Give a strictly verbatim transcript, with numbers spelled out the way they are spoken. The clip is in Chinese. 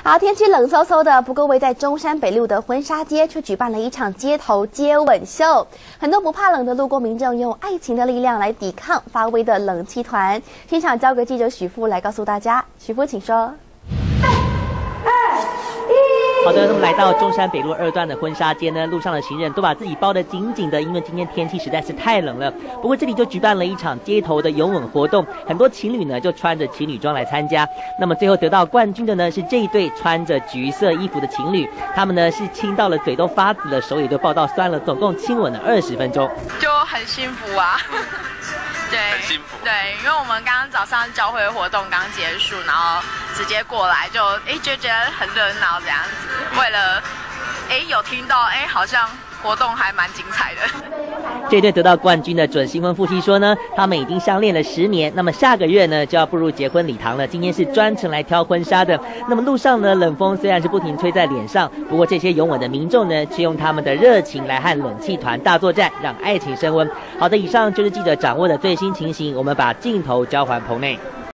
好，天气冷飕飕的，不过位在中山北路的婚纱街却举办了一场街头接吻秀。很多不怕冷的路过民众用爱情的力量来抵抗发威的冷气团。现场交给记者许富来告诉大家，许富，请说。 好的，那么来到中山北路二段的婚纱街呢，路上的行人都把自己包得紧紧的，因为今天天气实在是太冷了。不过这里就举办了一场街头的拥吻活动，很多情侣呢就穿着情侣装来参加。那么最后得到冠军的呢是这一对穿着橘色衣服的情侣，他们呢是亲到了嘴都发紫了，手也都抱到酸了，总共亲吻了二十分钟， 就很幸福啊。对， 很幸福。 对，因为我们刚刚早上教会活动刚结束，然后直接过来就哎就觉得很热闹这样子。为了哎有听到哎好像活动还蛮精彩的。 这对得到冠军的准新婚夫妻说呢，他们已经相恋了十年，那么下个月呢就要步入结婚礼堂了。今天是专程来挑婚纱的。那么路上呢，冷风虽然是不停吹在脸上，不过这些拥吻的民众呢，却用他们的热情来和冷气团大作战，让爱情升温。好的，以上就是记者掌握的最新情形，我们把镜头交还棚内。